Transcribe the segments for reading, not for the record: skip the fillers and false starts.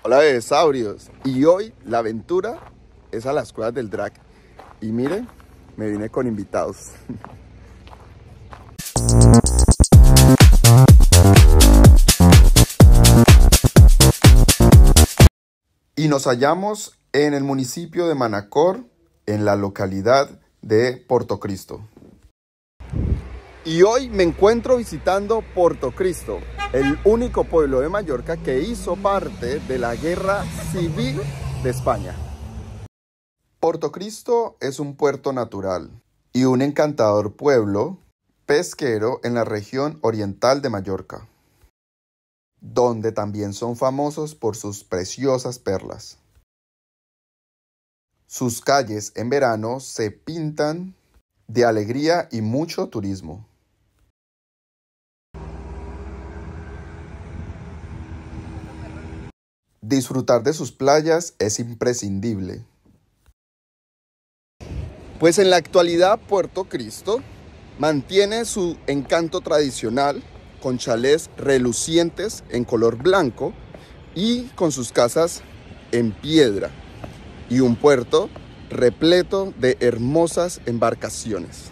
Hola bebesaurios, y hoy la aventura es a las cuevas del Drac. Y miren, me vine con invitados. Y nos hallamos en el municipio de Manacor, en la localidad de Portocristo. Y hoy me encuentro visitando Portocristo, el único pueblo de Mallorca que hizo parte de la Guerra Civil de España. Portocristo es un puerto natural y un encantador pueblo pesquero en la región oriental de Mallorca, donde también son famosos por sus preciosas perlas. Sus calles en verano se pintan de alegría y mucho turismo. Disfrutar de sus playas es imprescindible. Pues en la actualidad Portocristo mantiene su encanto tradicional con chalés relucientes en color blanco y con sus casas en piedra y un puerto repleto de hermosas embarcaciones.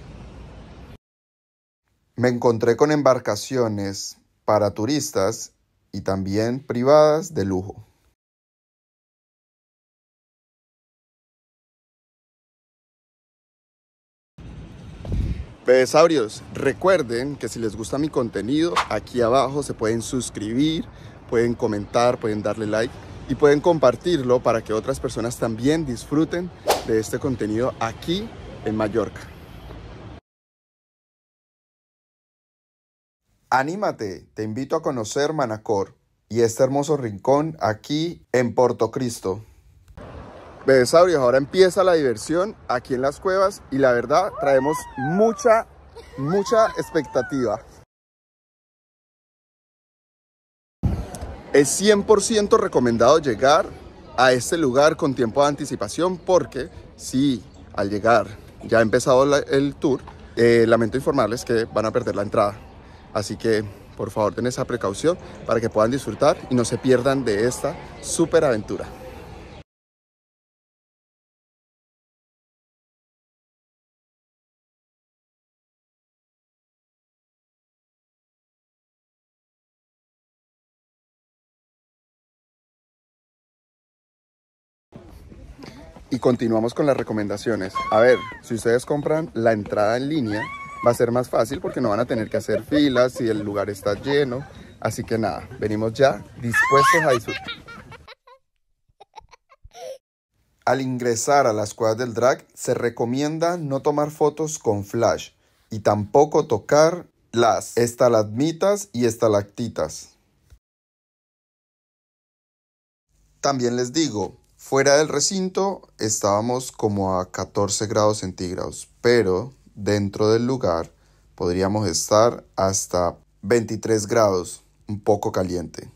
Me encontré con embarcaciones para turistas y también privadas de lujo. Bebesaurios, recuerden que si les gusta mi contenido, aquí abajo se pueden suscribir, pueden comentar, pueden darle like y pueden compartirlo para que otras personas también disfruten de este contenido aquí en Mallorca. Anímate, te invito a conocer Manacor y este hermoso rincón aquí en Portocristo. Bebesaurios, ahora empieza la diversión aquí en las cuevas y la verdad traemos mucha expectativa. Es 100% recomendado llegar a este lugar con tiempo de anticipación porque si al llegar ya ha empezado el tour, lamento informarles que van a perder la entrada. Así que por favor den esa precaución para que puedan disfrutar y no se pierdan de esta súper aventura. Y continuamos con las recomendaciones. A ver, si ustedes compran la entrada en línea, va a ser más fácil porque no van a tener que hacer filas si el lugar está lleno. Así que nada, venimos ya dispuestos a disfrutar. Al ingresar a las cuevas del Drac, se recomienda no tomar fotos con flash y tampoco tocar las estalagmitas y estalactitas. También les digo, fuera del recinto estábamos como a 14 grados centígrados, pero dentro del lugar podríamos estar hasta 23 grados, un poco caliente.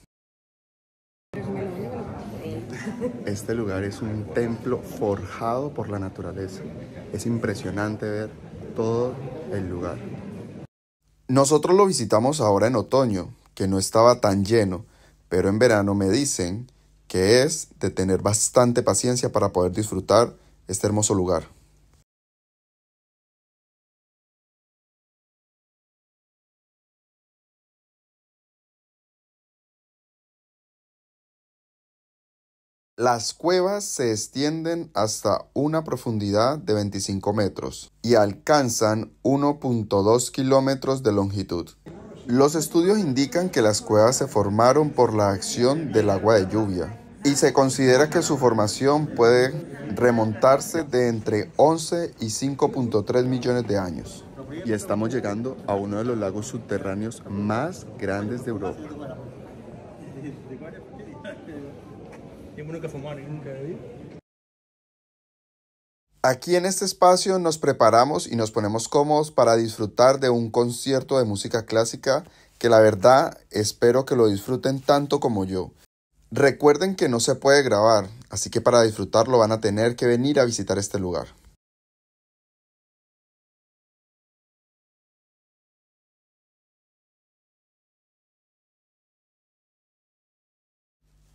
Este lugar es un templo forjado por la naturaleza. Es impresionante ver todo el lugar. Nosotros lo visitamos ahora en otoño, que no estaba tan lleno, pero en verano me dicen que es de tener bastante paciencia para poder disfrutar este hermoso lugar. Las cuevas se extienden hasta una profundidad de 25 metros y alcanzan 1.2 kilómetros de longitud. Los estudios indican que las cuevas se formaron por la acción del agua de lluvia y se considera que su formación puede remontarse de entre 11 y 5.3 millones de años. Y estamos llegando a uno de los lagos subterráneos más grandes de Europa. Aquí en este espacio nos preparamos y nos ponemos cómodos para disfrutar de un concierto de música clásica que la verdad espero que lo disfruten tanto como yo. Recuerden que no se puede grabar, así que para disfrutarlo van a tener que venir a visitar este lugar.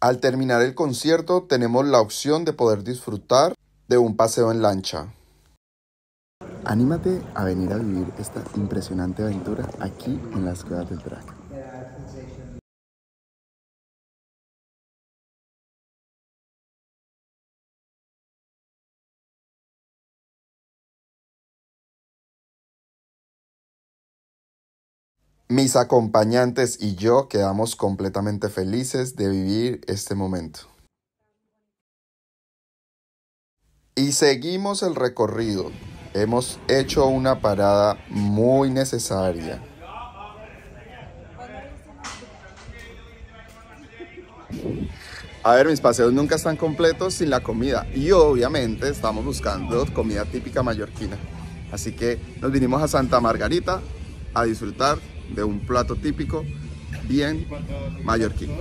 Al terminar el concierto tenemos la opción de poder disfrutar de un paseo en lancha. Anímate a venir a vivir esta impresionante aventura aquí en las Cuevas del Drac. Mis acompañantes y yo quedamos completamente felices de vivir este momento. Y seguimos el recorrido. Hemos hecho una parada muy necesaria. A ver, mis paseos nunca están completos sin la comida. Y obviamente estamos buscando comida típica mallorquina. Así que nos vinimos a Santa Margarita a disfrutar de un plato típico bien mallorquín.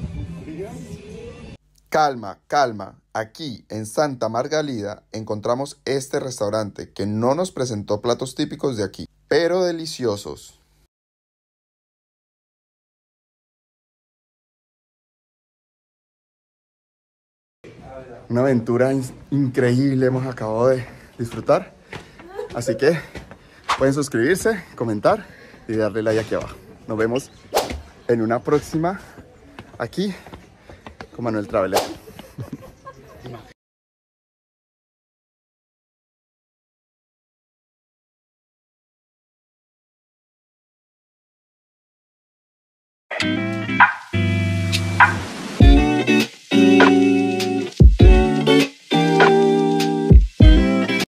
Calma, calma. Aquí en Santa Margalida encontramos este restaurante que no nos presentó platos típicos de aquí, pero deliciosos. Una aventura increíble hemos acabado de disfrutar. Así que pueden suscribirse, comentar y darle like aquí abajo. Nos vemos en una próxima aquí con Manuel Traveler.